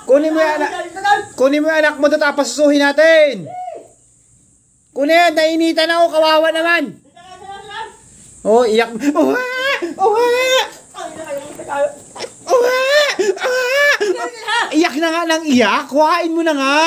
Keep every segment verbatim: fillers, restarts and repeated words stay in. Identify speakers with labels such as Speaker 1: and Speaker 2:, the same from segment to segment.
Speaker 1: Kunin mo yung anak. Kunin mo yung anak mo doon tapos susuhin natin. Kunin, nainitan ako, kawawa naman. Oh, iyak. Oh, oh, oh, iyak na nga ng iyak. Kuhain mo na nga.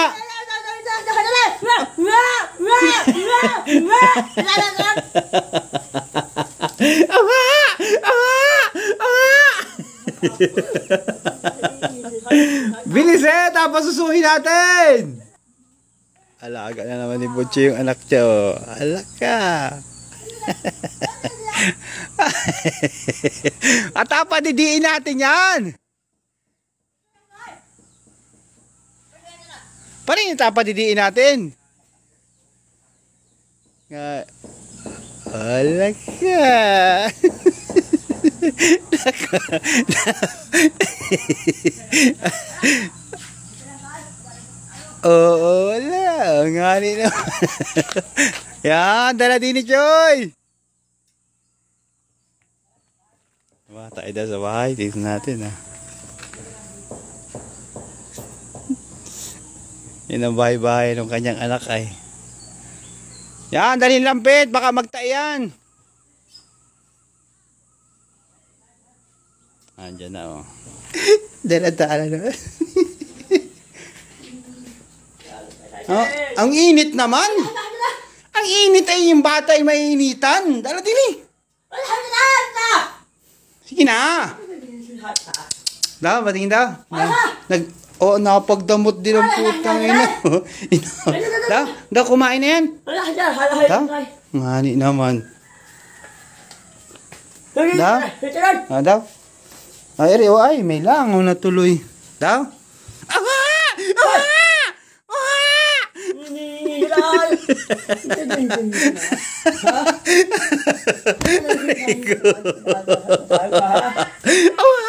Speaker 1: Bilis eh, tapos susuhin natin. Alaga na naman ni Butchie yung anak niya. Oh. Alak ka. At tapadidiin natin yan. Paano yung tapadidiin natin? Alak ka. Oo, wala. Ang nga rin naman. Yan, dala din ni Joy. Diba, tayo daw sa bahay. Tignan natin, ha. Yan ang bahay-bahay ng kanyang anak, ay. Yan, dalhin lampit. Baka magtaiyan. Andiyan na, oh. Dala-dala na. Oh, ang init naman. Ang init ay yung bata ay maininitan. Dala din eh. Sige na. Daw, batingin daw. Nag, oh, napagdamot din ang putang ina. Daw, daw, kumain na yan. Daw, ngani naman. Daw, ah, daw. Ay, ay, ay, may langaw na tuloy. Daw. Awa! Awa! Oh my God.